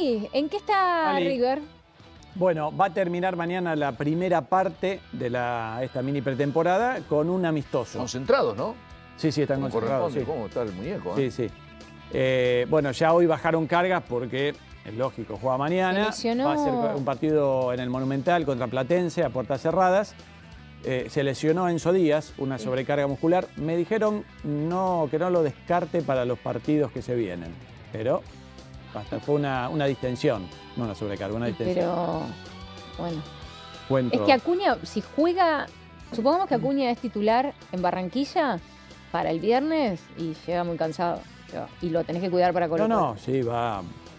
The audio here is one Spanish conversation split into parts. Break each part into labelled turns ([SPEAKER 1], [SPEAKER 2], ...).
[SPEAKER 1] Ali, ¿en qué está
[SPEAKER 2] Ali.
[SPEAKER 1] River?
[SPEAKER 2] Bueno, va a terminar mañana la primera parte de esta mini pretemporada con un amistoso.
[SPEAKER 3] Concentrados, ¿no?
[SPEAKER 2] Sí, están
[SPEAKER 3] ¿Cómo
[SPEAKER 2] concentrados.
[SPEAKER 3] corresponde?
[SPEAKER 2] Sí.
[SPEAKER 3] ¿Cómo está el muñeco?
[SPEAKER 2] Sí. Bueno, ya hoy bajaron cargas porque, es lógico, juega mañana.
[SPEAKER 1] lesionó.
[SPEAKER 2] Va a ser un partido en el Monumental contra Platense a puertas cerradas. Se lesionó Enzo Díaz, una sobrecarga muscular. Me dijeron que no lo descarte para los partidos que se vienen. Pero hasta fue una distensión, no una sobrecarga, una distensión.
[SPEAKER 1] Pero, bueno.
[SPEAKER 2] Cuento.
[SPEAKER 1] Es que Acuña, si juega, supongamos que Acuña es titular en Barranquilla para el viernes y llega muy cansado. Y lo tenés que cuidar para Colo-Colo.
[SPEAKER 2] No, sí, va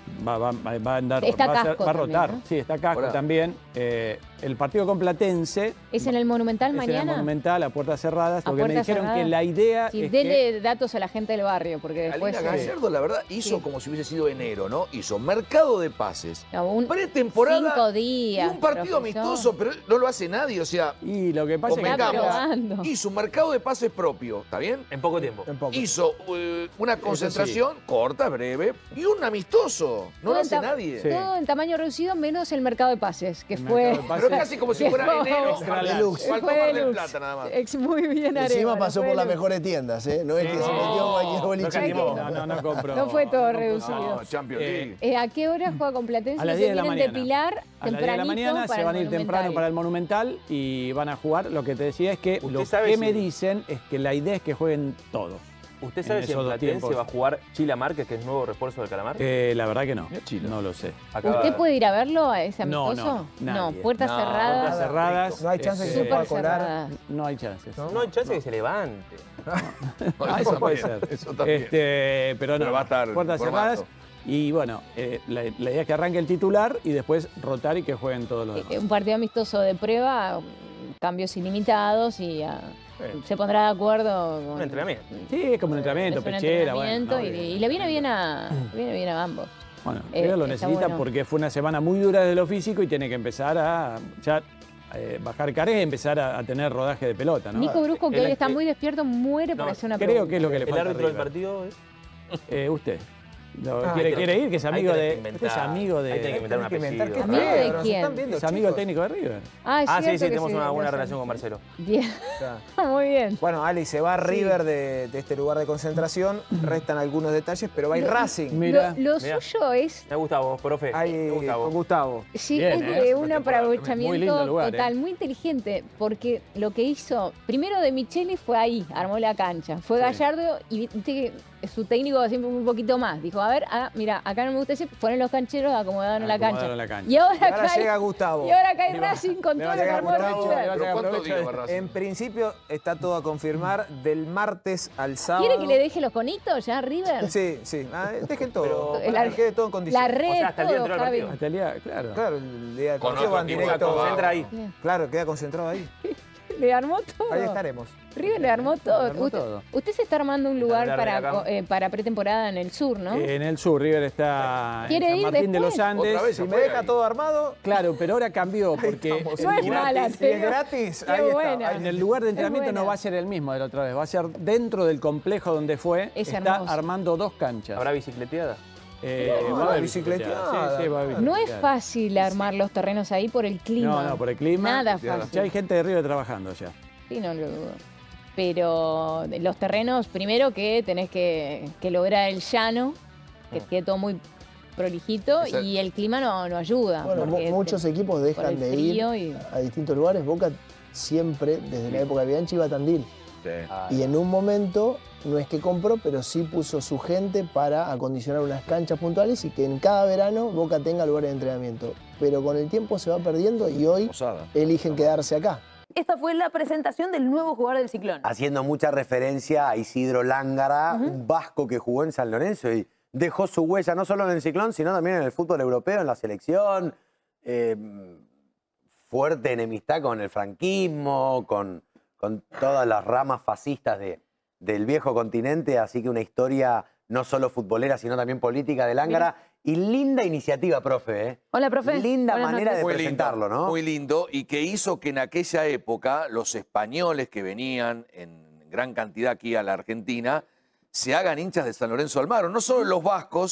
[SPEAKER 2] a andar,
[SPEAKER 1] Está
[SPEAKER 2] va a
[SPEAKER 1] Casco
[SPEAKER 2] rotar.
[SPEAKER 1] también, ¿no?
[SPEAKER 2] Sí, está Casco
[SPEAKER 3] Hola.
[SPEAKER 2] también. El partido con Platense
[SPEAKER 1] ¿Es en el Monumental
[SPEAKER 2] es
[SPEAKER 1] mañana?
[SPEAKER 2] en el Monumental, a puertas cerradas.
[SPEAKER 1] A
[SPEAKER 2] Porque me
[SPEAKER 1] puertas
[SPEAKER 2] dijeron
[SPEAKER 1] cerradas.
[SPEAKER 2] que la idea
[SPEAKER 1] Sí,
[SPEAKER 2] es
[SPEAKER 1] dele datos a la gente del barrio, porque después...
[SPEAKER 3] Alina Gallardo, la verdad, hizo
[SPEAKER 1] Sí.
[SPEAKER 3] como si hubiese sido enero, ¿no? Hizo mercado de pases,
[SPEAKER 1] un
[SPEAKER 3] pretemporada
[SPEAKER 1] 5 días.
[SPEAKER 3] y un partido
[SPEAKER 1] profesor.
[SPEAKER 3] amistoso, pero no lo hace nadie, o sea,
[SPEAKER 2] Y lo que pasa es que
[SPEAKER 1] Está
[SPEAKER 3] convengamos,
[SPEAKER 1] probando.
[SPEAKER 3] hizo un mercado de pases propio, ¿está bien?
[SPEAKER 4] En poco tiempo.
[SPEAKER 3] Hizo una concentración corta, breve, y un amistoso. No lo hace nadie.
[SPEAKER 2] Sí.
[SPEAKER 1] Todo en tamaño reducido, menos el mercado de pases, que
[SPEAKER 2] El
[SPEAKER 1] fue...
[SPEAKER 2] mercado de pases.
[SPEAKER 3] Pero casi como si fuera enero.
[SPEAKER 2] Extra
[SPEAKER 5] deluxe.
[SPEAKER 3] Faltó
[SPEAKER 1] Fue
[SPEAKER 3] Mar del
[SPEAKER 1] deluxe.
[SPEAKER 3] Plata nada más.
[SPEAKER 1] Muy bien,
[SPEAKER 5] Encima
[SPEAKER 1] Arevalo,
[SPEAKER 5] pasó
[SPEAKER 1] fue
[SPEAKER 5] por las
[SPEAKER 1] deluxe.
[SPEAKER 5] mejores tiendas, ¿eh? No es que se metió en cualquier boliche.
[SPEAKER 2] No compró.
[SPEAKER 1] No fue todo
[SPEAKER 2] no
[SPEAKER 1] reducido.
[SPEAKER 2] compró.
[SPEAKER 3] No, Champions League.
[SPEAKER 1] ¿A qué hora juega con Platense?
[SPEAKER 2] A las
[SPEAKER 1] Se
[SPEAKER 2] 10 de la
[SPEAKER 1] vienen
[SPEAKER 2] mañana.
[SPEAKER 1] de Pilar
[SPEAKER 2] A las 10 de la
[SPEAKER 1] tempranito
[SPEAKER 2] mañana
[SPEAKER 1] para
[SPEAKER 2] se van a
[SPEAKER 1] el
[SPEAKER 2] ir temprano
[SPEAKER 1] Monumental.
[SPEAKER 2] para el Monumental y van a jugar. Lo que te decía es que
[SPEAKER 4] ¿Usted
[SPEAKER 2] lo
[SPEAKER 4] sabe
[SPEAKER 2] que
[SPEAKER 4] si-
[SPEAKER 2] me dicen es que la idea es que jueguen todos.
[SPEAKER 4] ¿Usted sabe si en
[SPEAKER 2] esos dos
[SPEAKER 4] Platense
[SPEAKER 2] tiempos.
[SPEAKER 4] va a jugar Chila Márquez, que es nuevo refuerzo del Calamar?
[SPEAKER 2] La verdad que no.
[SPEAKER 3] Mira Chile.
[SPEAKER 2] No lo sé.
[SPEAKER 4] Acaba-
[SPEAKER 1] ¿Usted puede ir a verlo a ese
[SPEAKER 2] No,
[SPEAKER 1] amistoso?
[SPEAKER 2] nadie.
[SPEAKER 1] Puertas
[SPEAKER 3] No,
[SPEAKER 1] cerradas.
[SPEAKER 2] Puertas cerradas.
[SPEAKER 5] No hay chance que se
[SPEAKER 1] Súper
[SPEAKER 5] pueda colar.
[SPEAKER 1] cerradas.
[SPEAKER 2] No hay chances.
[SPEAKER 4] No hay chance que se levante.
[SPEAKER 2] Eso puede
[SPEAKER 3] también,
[SPEAKER 2] ser.
[SPEAKER 3] eso también.
[SPEAKER 2] Pero no,
[SPEAKER 3] Pero va a estar
[SPEAKER 2] puertas
[SPEAKER 3] en
[SPEAKER 2] cerradas.
[SPEAKER 3] formato.
[SPEAKER 2] Y bueno, la idea es que arranque el titular y después rotar y que jueguen todos los demás.
[SPEAKER 1] Un partido amistoso de prueba, cambios ilimitados y se pondrá de acuerdo.
[SPEAKER 4] Un entrenamiento.
[SPEAKER 2] Sí, es como un entrenamiento,
[SPEAKER 1] Es un
[SPEAKER 2] pechera.
[SPEAKER 1] entrenamiento
[SPEAKER 2] bueno,
[SPEAKER 1] y le viene bien a ambos.
[SPEAKER 2] Bueno, River lo
[SPEAKER 1] está
[SPEAKER 2] necesita
[SPEAKER 1] bueno.
[SPEAKER 2] porque fue una semana muy dura de lo físico y tiene que empezar a ya bajar cargas y empezar a tener rodaje de pelota, ¿no?
[SPEAKER 1] Nico Brusco, que
[SPEAKER 4] el-
[SPEAKER 1] hoy está muy despierto, muere por
[SPEAKER 4] No,
[SPEAKER 1] hacer una
[SPEAKER 2] Creo
[SPEAKER 1] pregunta.
[SPEAKER 2] que es lo que le
[SPEAKER 4] ¿El
[SPEAKER 2] falta.
[SPEAKER 4] árbitro
[SPEAKER 2] a
[SPEAKER 4] del
[SPEAKER 2] River.
[SPEAKER 4] partido es?
[SPEAKER 2] Usted.
[SPEAKER 4] Ahí
[SPEAKER 2] ¿Quiere ir? Que es
[SPEAKER 4] ahí
[SPEAKER 2] amigo
[SPEAKER 4] tenés
[SPEAKER 2] de.
[SPEAKER 4] que inventar.
[SPEAKER 2] Usted es amigo
[SPEAKER 4] Ahí tenés que
[SPEAKER 2] de.
[SPEAKER 4] inventar un apellido.
[SPEAKER 1] ¿Amigo de quién?
[SPEAKER 2] Es amigo del técnico de River.
[SPEAKER 1] Ah,
[SPEAKER 4] Ah, sí,
[SPEAKER 1] cierto que
[SPEAKER 4] tenemos una buena
[SPEAKER 1] razón.
[SPEAKER 4] relación con Marcelo.
[SPEAKER 1] Bien, muy bien.
[SPEAKER 6] Bueno, Ali, se va River de este lugar de concentración, restan algunos detalles, pero va a ir Racing.
[SPEAKER 2] Mira.
[SPEAKER 1] Lo
[SPEAKER 4] Mirá.
[SPEAKER 1] suyo es,
[SPEAKER 4] Me gusta vos, profe.
[SPEAKER 6] Ahí
[SPEAKER 4] Me gusta
[SPEAKER 6] con
[SPEAKER 4] vos.
[SPEAKER 6] Gustavo.
[SPEAKER 1] sí,
[SPEAKER 2] Bien,
[SPEAKER 1] es
[SPEAKER 2] ¿eh?
[SPEAKER 1] de un
[SPEAKER 2] Muy lindo
[SPEAKER 1] aprovechamiento
[SPEAKER 2] lugar,
[SPEAKER 1] total, muy inteligente, porque lo que hizo, primero de Micheli fue ahí, armó la cancha, fue Gallardo y viste que su técnico siempre un poquito más, dijo, a ver, mira, acá no me gusta ese, fueron los cancheros acomodaron la cancha.
[SPEAKER 2] Acomodaron la cancha.
[SPEAKER 1] Y ahora,
[SPEAKER 6] Y ahora
[SPEAKER 1] cae,
[SPEAKER 6] llega Gustavo.
[SPEAKER 1] y ahora cae Racing con
[SPEAKER 2] le
[SPEAKER 1] todo
[SPEAKER 2] va a
[SPEAKER 1] lo que
[SPEAKER 2] llegar
[SPEAKER 1] armó
[SPEAKER 2] Gustavo,
[SPEAKER 1] River.
[SPEAKER 2] le va a
[SPEAKER 3] Pero
[SPEAKER 2] llegar
[SPEAKER 3] ¿cuánto
[SPEAKER 2] aprovecho
[SPEAKER 3] digo,
[SPEAKER 2] de-
[SPEAKER 3] Racing?
[SPEAKER 6] En principio está todo a confirmar del martes al sábado.
[SPEAKER 1] ¿Quiere que le deje los conitos ya a River?
[SPEAKER 6] Sí, sí. Dejen todo.
[SPEAKER 4] Pero-
[SPEAKER 6] para que quede todo en
[SPEAKER 1] La
[SPEAKER 6] condiciones.
[SPEAKER 1] red,
[SPEAKER 4] O sea, hasta el día
[SPEAKER 1] todo,
[SPEAKER 4] anterior al
[SPEAKER 1] Javi.
[SPEAKER 4] partido.
[SPEAKER 2] Hasta el día, claro.
[SPEAKER 6] Claro, el día del
[SPEAKER 3] Con
[SPEAKER 6] partido
[SPEAKER 3] otro
[SPEAKER 6] van
[SPEAKER 3] tipo de
[SPEAKER 6] directo.
[SPEAKER 3] trabajo.
[SPEAKER 4] Concentra ahí.
[SPEAKER 6] Claro, queda concentrado ahí.
[SPEAKER 1] Le armó todo.
[SPEAKER 6] Ahí estaremos.
[SPEAKER 1] River le armó todo.
[SPEAKER 2] Le armó
[SPEAKER 1] usted,
[SPEAKER 2] todo.
[SPEAKER 1] usted se está armando un lugar
[SPEAKER 4] Está en la cama.
[SPEAKER 1] para pretemporada en el sur, ¿no?
[SPEAKER 2] En el sur, River está
[SPEAKER 1] ¿Quiere
[SPEAKER 2] en
[SPEAKER 1] ir
[SPEAKER 2] San Martín de
[SPEAKER 1] después?
[SPEAKER 2] los Andes.
[SPEAKER 3] Otra vez,
[SPEAKER 6] Si me
[SPEAKER 3] fue
[SPEAKER 6] deja
[SPEAKER 3] ahí.
[SPEAKER 6] todo armado,
[SPEAKER 2] Claro, pero ahora cambió porque
[SPEAKER 1] No es mala,
[SPEAKER 6] si es gratis,
[SPEAKER 1] Qué
[SPEAKER 6] ahí
[SPEAKER 1] buena.
[SPEAKER 6] está.
[SPEAKER 2] en el lugar de entrenamiento
[SPEAKER 1] buena.
[SPEAKER 2] no va a ser el mismo de la otra vez, va a ser dentro del complejo donde fue.
[SPEAKER 1] Es
[SPEAKER 2] está
[SPEAKER 1] hermoso.
[SPEAKER 2] armando 2 canchas.
[SPEAKER 4] ¿Habrá bicicleteada?
[SPEAKER 2] Va a haber
[SPEAKER 6] bicicleteada.
[SPEAKER 2] Sí, va a haber
[SPEAKER 1] No es
[SPEAKER 2] bicicleteada.
[SPEAKER 1] fácil armar los terrenos ahí por el clima.
[SPEAKER 2] No, por el clima.
[SPEAKER 1] Nada
[SPEAKER 2] Ya
[SPEAKER 1] fácil.
[SPEAKER 2] hay gente de River trabajando ya.
[SPEAKER 1] Sí, no lo dudo. Pero los terrenos, primero que tenés que lograr el llano, que quede todo muy prolijito,
[SPEAKER 3] Exacto.
[SPEAKER 1] y el clima no ayuda.
[SPEAKER 5] Bueno,
[SPEAKER 1] porque
[SPEAKER 5] muchos equipos
[SPEAKER 1] por
[SPEAKER 5] dejan
[SPEAKER 1] el
[SPEAKER 5] de
[SPEAKER 1] frío
[SPEAKER 5] ir
[SPEAKER 1] y-
[SPEAKER 5] a distintos lugares. Boca siempre, desde la época de Bianchi, iba a Tandil.
[SPEAKER 3] Sí.
[SPEAKER 5] Y en un momento, no es que compró, pero sí puso su gente para acondicionar unas canchas puntuales y que en cada verano Boca tenga lugares de entrenamiento. Pero con el tiempo se va perdiendo y hoy
[SPEAKER 3] Posada.
[SPEAKER 5] eligen quedarse acá.
[SPEAKER 7] Esta fue la presentación del nuevo jugador del Ciclón.
[SPEAKER 8] Haciendo mucha referencia a Isidro Lángara, un vasco que jugó en San Lorenzo y dejó su huella no solo en el Ciclón, sino también en el fútbol europeo, en la selección. Fuerte enemistad con el franquismo, con todas las ramas fascistas del viejo continente, así que una historia no solo futbolera, sino también política de Lángara. Y linda iniciativa, profe, ¿eh?
[SPEAKER 7] Hola, profe.
[SPEAKER 8] Linda
[SPEAKER 7] Buenas
[SPEAKER 8] manera
[SPEAKER 7] noches.
[SPEAKER 8] de
[SPEAKER 3] Muy
[SPEAKER 8] presentarlo,
[SPEAKER 3] lindo,
[SPEAKER 8] ¿no?
[SPEAKER 3] muy lindo, y que hizo que en aquella época los españoles que venían en gran cantidad aquí a la Argentina se hagan hinchas de San Lorenzo de Almagro. No solo los vascos,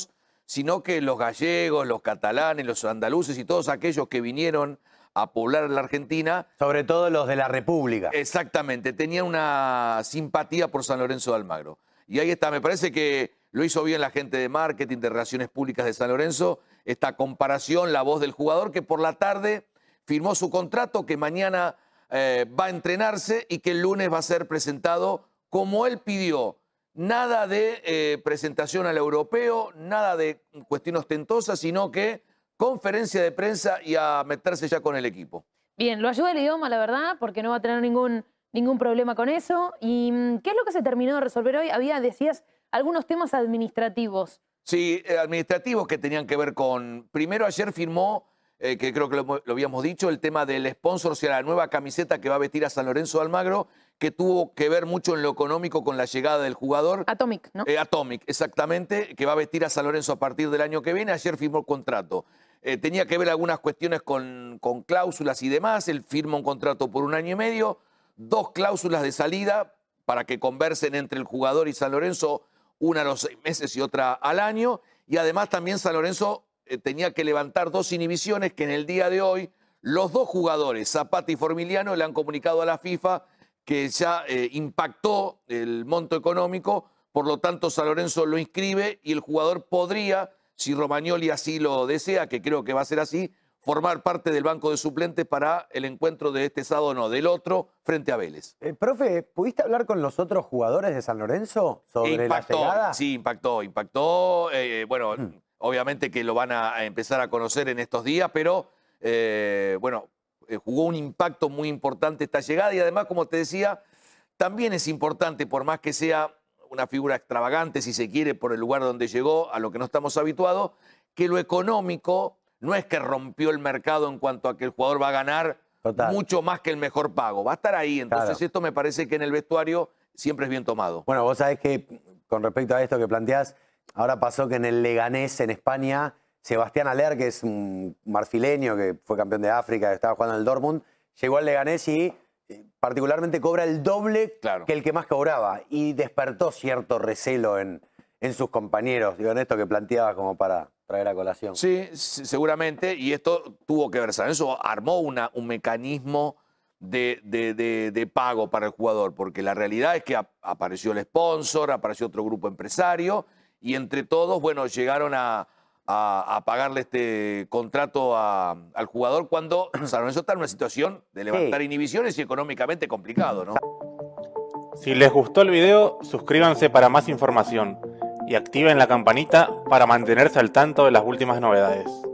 [SPEAKER 3] sino que los gallegos, los catalanes, los andaluces y todos aquellos que vinieron a poblar la Argentina.
[SPEAKER 8] Sobre todo los de la República.
[SPEAKER 3] Exactamente, tenían una simpatía por San Lorenzo de Almagro. Y ahí está, me parece que lo hizo bien la gente de marketing, de relaciones públicas de San Lorenzo, esta comparación, la voz del jugador que por la tarde firmó su contrato, que mañana va a entrenarse y que el lunes va a ser presentado como él pidió. Nada de presentación al europeo, nada de cuestión ostentosa, sino que conferencia de prensa y a meterse ya con el equipo.
[SPEAKER 7] Bien, lo ayuda el idioma, la verdad, porque no va a tener ningún problema con eso. ¿Y qué es lo que se terminó de resolver hoy? Había, decías, algunos temas administrativos.
[SPEAKER 3] Sí, administrativos que tenían que ver con... Primero ayer firmó, que creo que lo habíamos dicho, el tema del sponsor, o sea, la nueva camiseta que va a vestir a San Lorenzo de Almagro, que tuvo que ver mucho en lo económico con la llegada del jugador.
[SPEAKER 7] Atomic, ¿no?
[SPEAKER 3] Atomic, exactamente, que va a vestir a San Lorenzo a partir del año que viene. Ayer firmó el contrato. Tenía que ver algunas cuestiones con cláusulas y demás. Él firma un contrato por 1 año y medio, 2 cláusulas de salida para que conversen entre el jugador y San Lorenzo, una a los 6 meses y otra al año. Y además también San Lorenzo tenía que levantar 2 inhibiciones que en el día de hoy los 2 jugadores, Zapata y Formiliano, le han comunicado a la FIFA que ya impactó el monto económico, por lo tanto San Lorenzo lo inscribe y el jugador podría, si Romagnoli así lo desea, que creo que va a ser así, formar parte del banco de suplentes para el encuentro de este sábado, no, del otro, frente a Vélez.
[SPEAKER 8] Profe, ¿pudiste hablar con los otros jugadores de San Lorenzo sobre la llegada?
[SPEAKER 3] Sí, impactó. Bueno, obviamente que lo van a empezar a conocer en estos días, pero bueno, jugó un impacto muy importante esta llegada y además, como te decía, también es importante, por más que sea una figura extravagante, si se quiere, por el lugar donde llegó, a lo que no estamos habituados, que lo económico no es que rompió el mercado en cuanto a que el jugador va a ganar mucho más que el mejor pago. Va a estar ahí. Entonces esto me parece que en el vestuario siempre es bien tomado.
[SPEAKER 8] Bueno, vos sabés que con respecto a esto que planteás, ahora pasó que en el Leganés, en España, Sebastián Haller, que es un marfileño que fue campeón de África, que estaba jugando en el Dortmund, llegó al Leganés y particularmente cobra el doble que el que más cobraba. Y despertó cierto recelo en sus compañeros, digo, en esto que planteaba como para traer a colación.
[SPEAKER 3] Sí, seguramente, y esto tuvo que ver, ¿sabes? Eso armó un mecanismo de pago para el jugador, porque la realidad es que apareció el sponsor, apareció otro grupo empresario, y entre todos, bueno, llegaron a pagarle este contrato al jugador cuando San Lorenzo está en una situación de levantar inhibiciones y económicamente complicado, ¿no?
[SPEAKER 9] Si les gustó el video, suscríbanse para más información y activen la campanita para mantenerse al tanto de las últimas novedades.